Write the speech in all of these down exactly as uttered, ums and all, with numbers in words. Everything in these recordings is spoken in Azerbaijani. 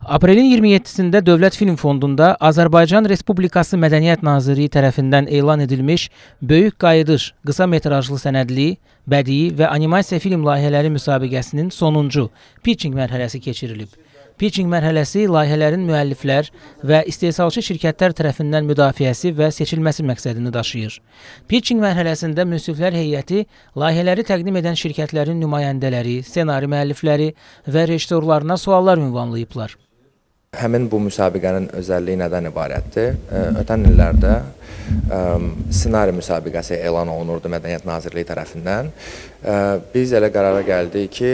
Aprelin iyirmi yeddisində Dövlət Film Fondunda Azərbaycan Respublikası Mədəniyyət Nazirliyi tərəfindən elan edilmiş Böyük Qayıdış qısa metrajlı sənədli, bədii və animasiya film layihələri müsabiqəsinin sonuncu pitching mərhələsi keçirilib. Pitching mərhələsi layihələrin müəlliflər və istehsalçı şirkətlər tərəfindən müdafiəsi və seçilməsi məqsədini daşıyır. Pitching mərhələsində münsiflər heyəti layihələri təqdim edən şirkətlərin nümayəndələri, ssenari müəllifləri və rejissorlarına suallar ünvanlayıblar. Həmin bu müsabiqənin özəlliyi nədən ibarətdir? Ötən illərdə ssenari müsabiqəsi elan olunurdu Mədəniyyət Nazirliyi tərəfindən. Biz elə qərara gəldik ki,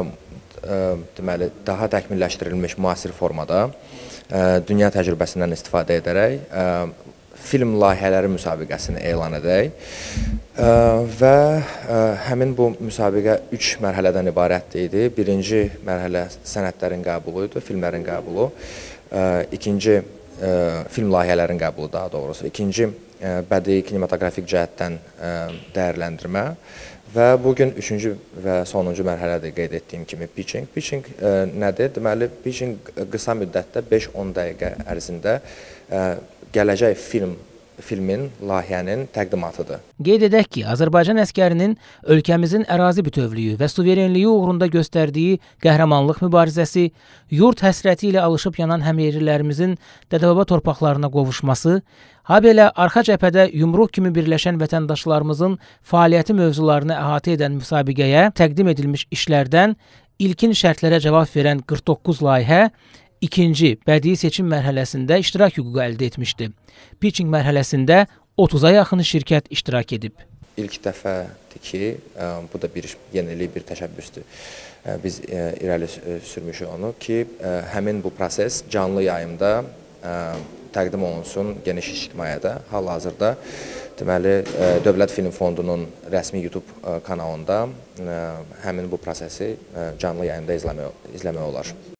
deməli, daha təkmilləşdirilmiş müasir formada dünya təcrübəsindən istifadə edərək film layihələri müsabiqəsini elan edək və həmin bu müsabiqə üç mərhələdən ibarət idi. Birinci mərhələ sənədlərin qəbulu idi, filmlərin qəbulu. İkinci film layihələrin qəbulu daha doğrusu. İkinci bədii kinematoqrafik cəhətdən dəyərləndirmə və bugün üçüncü və sonuncu mərhələdə qeyd etdiyim kimi pitching. Pitching nədir? Deməli, pitching qısa müddətdə beş on dəqiqə ərzində gələcək film filmin, layihənin təqdimatıdır. Qeyd edək ki, Azərbaycan əsgərinin ölkəmizin ərazi bütövlüyü və suverenliyi uğrunda göstərdiyi qəhrəmanlıq mübarizəsi, yurt həsrəti ilə alışıb yanan həmyerlilərimizin dədə-baba torpaqlarına qovuşması, habelə arxa cəbhədə yumruq kimi birləşən vətəndaşlarımızın fəaliyyəti mövzularını əhatə edən müsabiqəyə təqdim edilmiş işlərdən ilkin şərtlərə cavab verən qırx doqquz layihə ikinci bədii seçim mərhələsində iştirak hüququ əldə etmişdi. Pitching mərhələsində otuza yaxın şirkət iştirak edib. İlk dəfədir ki, bu da bir yenilik, bir təşəbbüsdür. Biz irəli sürmüşük onu ki, həmin bu proses canlı yayımda təqdim olunsun geniş ictimaiyyətə. Hal-hazırda deməli, Dövlət Film Fondunun rəsmi YouTube kanalında həmin bu prosesi canlı yayımda izləmək olar.